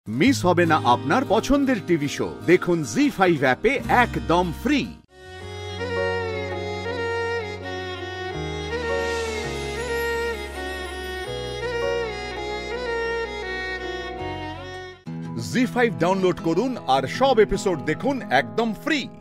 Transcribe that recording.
Miss হবে না আপনার পছন্দের টিভি শো। দেখুন জি5 অ্যাপে একদম ফ্রি। জি5 ডাউনলোড করুন আর সব এপিসোড দেখুন একদম ফ্রি।